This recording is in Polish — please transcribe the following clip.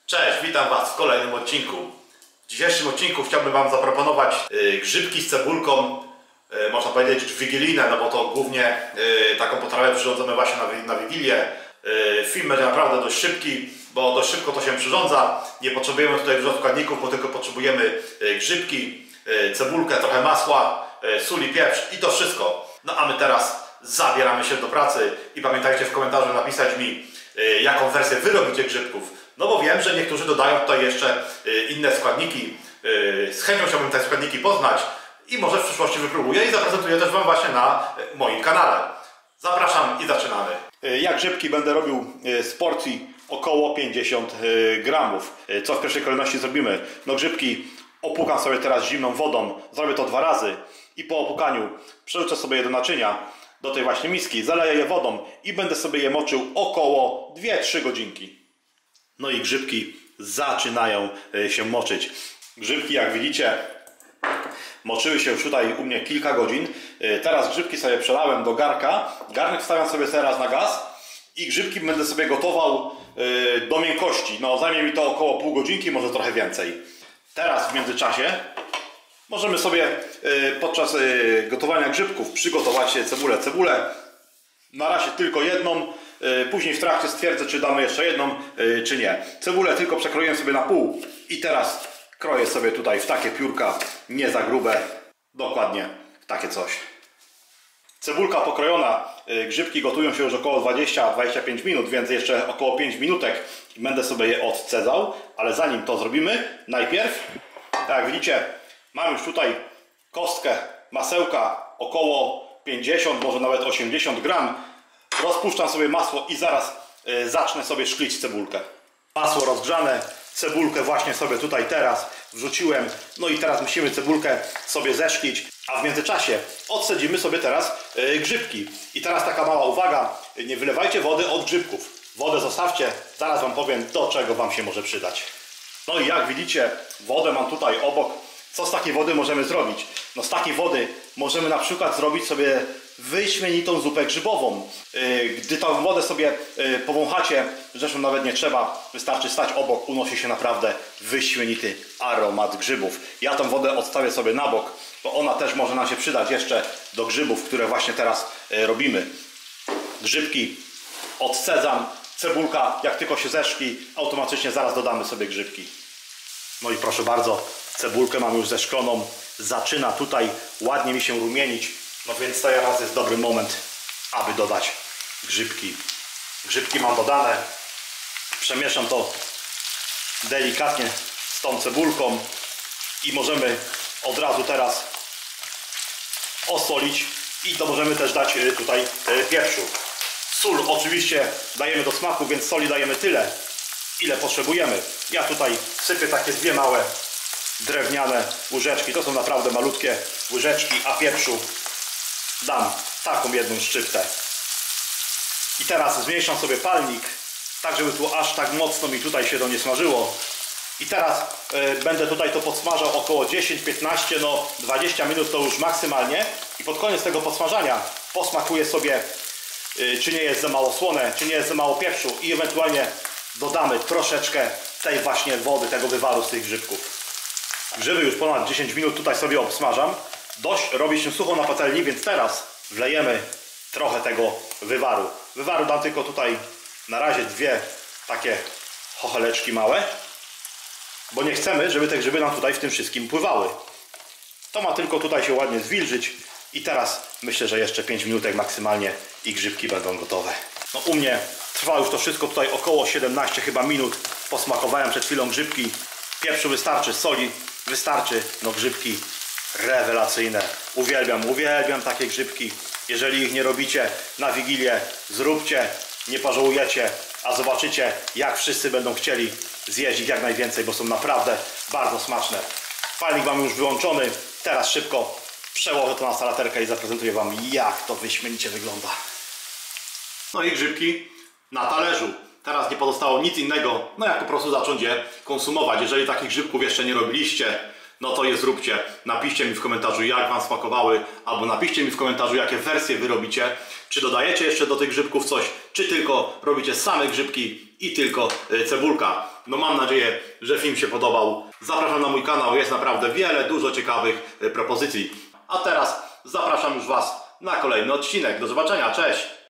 Cześć, witam Was w kolejnym odcinku. W dzisiejszym odcinku chciałbym Wam zaproponować grzybki z cebulką, można powiedzieć wigilijne, no bo to głównie taką potrawę przyrządzamy właśnie na Wigilię. Film będzie naprawdę dość szybki, bo dość szybko to się przyrządza. Nie potrzebujemy tutaj dużo składników, bo tylko potrzebujemy grzybki, cebulkę, trochę masła, sól i pieprz i to wszystko. No a my teraz zabieramy się do pracy i pamiętajcie w komentarzu napisać mi, jaką wersję Wy robicie grzybków. No bo wiem, że niektórzy dodają tutaj jeszcze inne składniki. Z chęcią chciałbym te składniki poznać i może w przyszłości wypróbuję i zaprezentuję też Wam właśnie na moim kanale. Zapraszam i zaczynamy. Ja grzybki będę robił z porcji około 50 gramów. Co w pierwszej kolejności zrobimy? No grzybki opłukam sobie teraz zimną wodą. Zrobię to 2 razy i po opłukaniu przerzucę sobie je do naczynia, do tej właśnie miski, zaleję je wodą i będę sobie je moczył około 2-3 godzinki. No i grzybki zaczynają się moczyć. Grzybki, jak widzicie, moczyły się już tutaj u mnie kilka godzin. Teraz grzybki sobie przelałem do garnka. Garnek wstawiam sobie teraz na gaz i grzybki będę sobie gotował do miękkości. No zajmie mi to około pół godzinki, może trochę więcej. Teraz w międzyczasie możemy sobie podczas gotowania grzybków przygotować cebulę. Cebulę na razie tylko jedną. Później w trakcie stwierdzę, czy damy jeszcze jedną, czy nie. Cebulę tylko przekroiłem sobie na pół i teraz kroję sobie tutaj w takie piórka, nie za grube, dokładnie takie coś. Cebulka pokrojona, grzybki gotują się już około 20-25 minut, więc jeszcze około 5 minutek i będę sobie je odcedzał. Ale zanim to zrobimy, najpierw, tak jak widzicie, mam już tutaj kostkę masełka około 50, może nawet 80 gram. Rozpuszczam sobie masło i zaraz zacznę sobie szklić cebulkę. Masło rozgrzane, cebulkę właśnie sobie tutaj teraz wrzuciłem. No i teraz musimy cebulkę sobie zeszklić, a w międzyczasie odcedzimy sobie teraz grzybki. I teraz taka mała uwaga, nie wylewajcie wody od grzybków. Wodę zostawcie, zaraz Wam powiem, do czego Wam się może przydać. No i jak widzicie, wodę mam tutaj obok. Co z takiej wody możemy zrobić? No z takiej wody możemy na przykład zrobić sobie wyśmienitą zupę grzybową. Gdy tą wodę sobie powąchacie, zresztą nawet nie trzeba, wystarczy stać obok, unosi się naprawdę wyśmienity aromat grzybów. Ja tą wodę odstawię sobie na bok, bo ona też może nam się przydać jeszcze do grzybów, które właśnie teraz robimy. Grzybki odcedzam, cebulka jak tylko się zeszkli, automatycznie zaraz dodamy sobie grzybki. No i proszę bardzo, cebulkę mam już zeszkloną, zaczyna tutaj ładnie mi się rumienić. No więc teraz jest dobry moment, aby dodać grzybki. Grzybki mam dodane. Przemieszam to delikatnie z tą cebulką i możemy od razu teraz osolić i to możemy też dać tutaj pieprzu. Sól oczywiście dajemy do smaku, więc soli dajemy tyle, ile potrzebujemy. Ja tutaj sypię takie 2 małe drewniane łyżeczki. To są naprawdę malutkie łyżeczki, a pieprzu dam taką jedną szczyptę. I teraz zmniejszam sobie palnik, tak żeby tu aż tak mocno mi tutaj się to nie smażyło. I teraz będę tutaj to podsmażał około 10-15, no 20 minut to już maksymalnie. I pod koniec tego podsmażania posmakuję sobie, czy nie jest za mało słone, czy nie jest za mało pieprzu i ewentualnie dodamy troszeczkę tej właśnie wody, tego wywaru z tych grzybków. Grzyby już ponad 10 minut tutaj sobie obsmażam. Dość robi się sucho na patelni, więc teraz wlejemy trochę tego wywaru. Wywaru dam tylko tutaj na razie 2 takie chocheleczki małe, bo nie chcemy, żeby te grzyby nam tutaj w tym wszystkim pływały. To ma tylko tutaj się ładnie zwilżyć i teraz myślę, że jeszcze 5 minutek maksymalnie i grzybki będą gotowe. No u mnie trwa już to wszystko tutaj około 17 chyba minut. Posmakowałem przed chwilą grzybki. Pieprzu wystarczy, soli wystarczy. No grzybki rewelacyjne. Uwielbiam takie grzybki. Jeżeli ich nie robicie na Wigilię, zróbcie, nie pożałujecie, a zobaczycie, jak wszyscy będą chcieli zjeść ich jak najwięcej, bo są naprawdę bardzo smaczne. Palnik mam już wyłączony. Teraz szybko przełożę to na salaterkę i zaprezentuję Wam, jak to wyśmienicie wygląda. No i grzybki na talerzu. Teraz nie pozostało nic innego, no jak po prostu zacząć je konsumować. Jeżeli takich grzybków jeszcze nie robiliście, no to je zróbcie. Napiszcie mi w komentarzu, jak Wam smakowały, albo napiszcie mi w komentarzu, jakie wersje Wy robicie. Czy dodajecie jeszcze do tych grzybków coś, czy tylko robicie same grzybki i tylko cebulka. No mam nadzieję, że film się podobał. Zapraszam na mój kanał, jest naprawdę dużo ciekawych propozycji. A teraz zapraszam już Was na kolejny odcinek. Do zobaczenia, cześć!